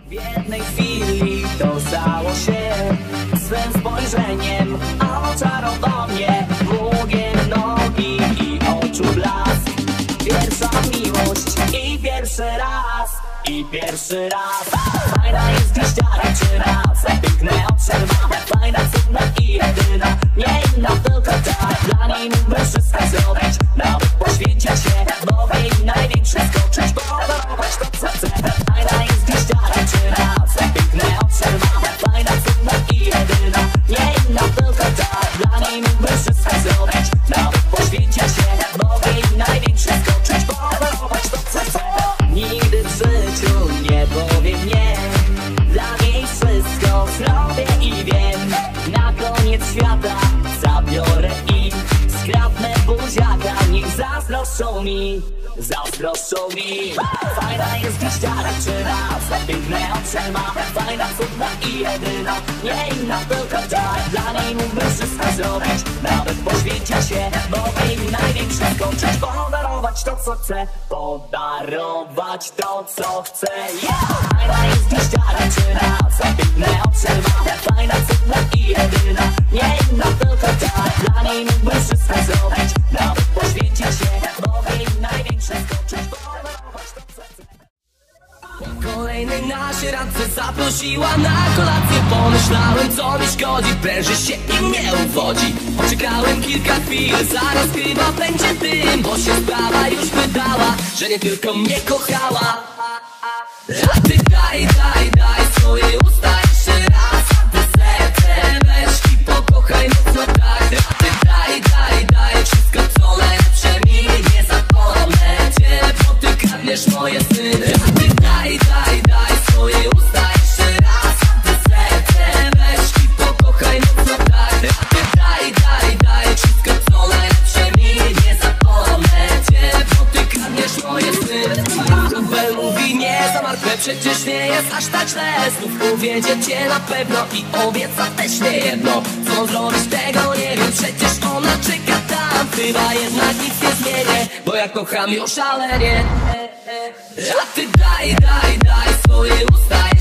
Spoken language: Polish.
W jednej chwili dostało się swym spojrzeniem, a oczarował mnie mrugiem nogi i oczu blask. Pierwsza miłość i pierwszy raz, i pierwszy raz. Fajna jest gwiaździara czy raz, piękne oczerwane, fajna, cudna i jedyna, nie inna, tylko ta. Dla niej mógłbym wszystko zrobić, nawet poświęcić się, bo w jej największy skoczyć, podarować to co chcę. Fajna jest gwiaździara czy raz, piękne oczerwane, fajna, cudna i jedyna, nie inna, tylko ta. Dla niej mógłbym wszystko zrobić, nawet poświęcić się, bo w jej największy skoczyć, podarować to co chcę. Nigdy w życiu nie powiem nie, dla niej wszystko zrobię i wiem. Na koniec świata zabiorę ich, skradnę buziaka, niech zazdroszczą mi, zazdroszczą mi. Fajna jest gwiaździara czy raz, piękne oczy ma, fajna, cudna i jedyna, nie inna, tylko ta. Dla niej mógłbym wszystko zrobić, nawet poświęcić się, bo w jej największy skoczyć, podarować to co chcę, podarować to co chcę. Fajna jest gwiaździara czy raz, piękne oczy ma, fajna, cudna i jedyna, nie inna, tylko ta. Dla niej mógłbym wszystko zrobić, nawet poświęcić się, bo w jej największy skoczyć, podarować to co chcę. Po kolejnej naszej randce zaprosiła na kolację. Pomyślałem co mi szkodzi, pręży się i mnie uwodzi. Poczekałem kilka chwil, zaraz chyba będzie dym, bo się sprawa już wydała, że nie tylko mnie kochała. A ty daj swoje usta jeszcze raz, a ty serce weź i pokochaj mocno tak. A ty daj wszystko co najlepsze mi, nie zapomnę cię, bo ty kradniesz moje sny. A ty daj swoje usta jeszcze raz, a ty serce weź i pokochaj mocno tak. A ty daj wszystko co najlepsze mi, nie zapomnę cię, bo ty kradniesz moje sny. Rubel mówi nie za martwe, przecież nie jest aż tak źle. Znów powiedzie cię na pewno i obieca też nie jedno. Co zrobić tego nie wiem, przecież ona czeka tam. Chyba jednak nic nie zmienię, bo ja kocham ją szalenie. A ty daj swoje usta